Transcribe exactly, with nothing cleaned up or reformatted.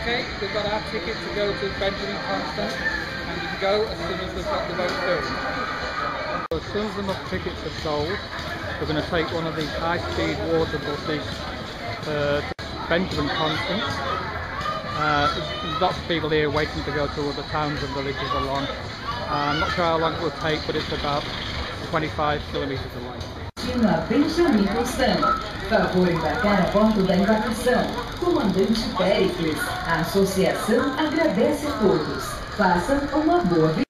Okay, we've got our ticket to go to Benjamin Constant, and you can go as soon as we've got the boat filled. So as soon as enough tickets are sold, we're going to take one of these high-speed water buses uh, to Benjamin Constant. Uh, there's lots of people here waiting to go to other towns and villages along. Uh, I'm not sure how long it will take, but it's about twenty-five kilometers away. A Benjamin Constant. Favor embarcar a bordo da embarcação. Comandante Péricles. A associação agradece a todos. Façam uma boa viagem.